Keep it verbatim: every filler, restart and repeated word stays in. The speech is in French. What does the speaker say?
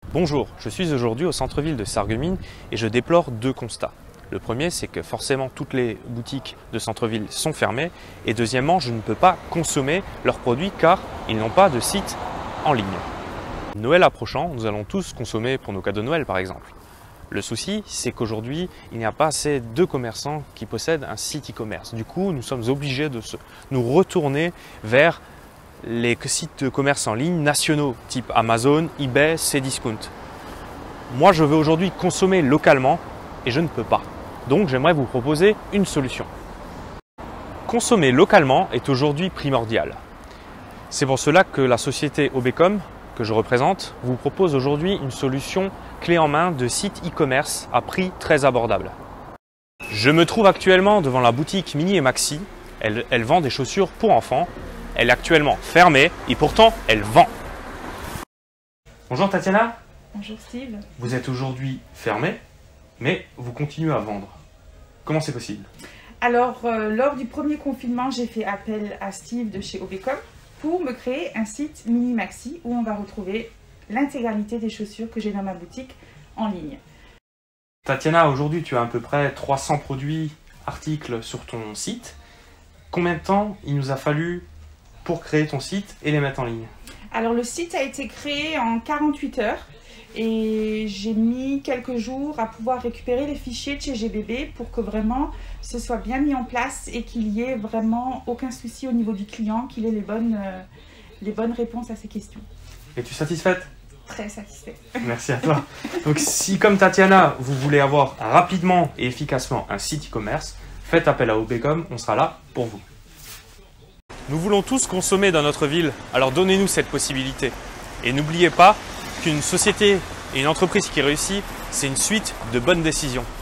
Bonjour, je suis aujourd'hui au centre-ville de Sarreguemines et je déplore deux constats. Le premier, c'est que forcément toutes les boutiques de centre-ville sont fermées et deuxièmement, je ne peux pas consommer leurs produits car ils n'ont pas de site en ligne. Noël approchant, nous allons tous consommer pour nos cadeaux de Noël par exemple. Le souci, c'est qu'aujourd'hui, il n'y a pas assez de commerçants qui possèdent un site e-commerce. Du coup, nous sommes obligés de se, nous retourner vers les sites de commerce en ligne nationaux, type Amazon, eBay, Cdiscount. Moi, je veux aujourd'hui consommer localement et je ne peux pas. Donc, j'aimerais vous proposer une solution. Consommer localement est aujourd'hui primordial. C'est pour cela que la société Obecom, que je représente, vous propose aujourd'hui une solution clé en main de site e-commerce à prix très abordable. Je me trouve actuellement devant la boutique Mini et Maxi. Elle, elle vend des chaussures pour enfants. Elle est actuellement fermée et pourtant elle vend. Bonjour Tatiana. Bonjour Steve. Vous êtes aujourd'hui fermée, mais vous continuez à vendre. Comment c'est possible? Alors, euh, lors du premier confinement, j'ai fait appel à Steve de chez Obecom pour me créer un site Mini Maxi où on va retrouver l'intégralité des chaussures que j'ai dans ma boutique en ligne. Tatiana, aujourd'hui tu as à peu près trois cents produits, articles sur ton site. Combien de temps il nous a fallu pour créer ton site et les mettre en ligne? Alors le site a été créé en quarante-huit heures et j'ai mis quelques jours à pouvoir récupérer les fichiers de chez G B B pour que vraiment ce soit bien mis en place et qu'il y ait vraiment aucun souci au niveau du client, qu'il ait les bonnes, euh, les bonnes réponses à ses questions. Es-tu satisfaite? Très satisfait. Merci à toi. Donc si comme Tatiana, vous voulez avoir rapidement et efficacement un site e-commerce, faites appel à Obecom, on sera là pour vous. Nous voulons tous consommer dans notre ville, alors donnez-nous cette possibilité. Et n'oubliez pas qu'une société et une entreprise qui réussit, c'est une suite de bonnes décisions.